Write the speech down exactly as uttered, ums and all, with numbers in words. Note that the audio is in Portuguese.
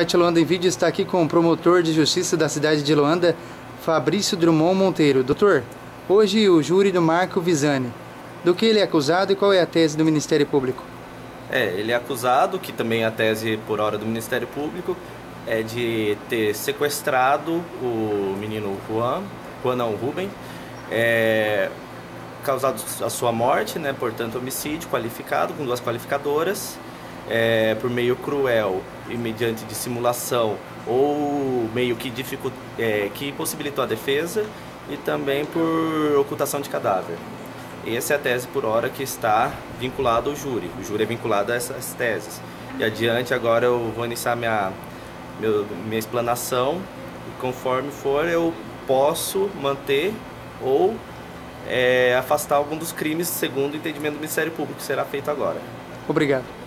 O Luanda em Vídeo está aqui com o promotor de justiça da cidade de Luanda, Fabrício Drummond Monteiro. Doutor, hoje o júri do Marco Visani. Do que ele é acusado e qual é a tese do Ministério Público? É, ele é acusado, que também é a tese por hora do Ministério Público, é de ter sequestrado o menino Juan, Juan não, Rubem, é, causado a sua morte, né, portanto homicídio qualificado, com duas qualificadoras, é, por meio cruel e mediante dissimulação ou meio que, dificult, é, que possibilitou a defesa, e também por ocultação de cadáver. Essa é a tese por hora que está vinculada ao júri. O júri é vinculado a essas teses. E adiante agora eu vou iniciar minha, meu, minha explanação, e conforme for eu posso manter ou é, afastar algum dos crimes segundo o entendimento do Ministério Público, que será feito agora. Obrigado.